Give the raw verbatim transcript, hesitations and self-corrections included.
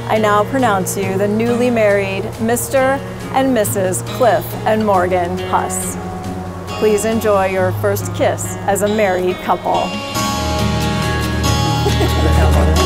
I now pronounce you the newly married Mister and Missus Cliff and Morgan Huss. Please enjoy your first kiss as a married couple.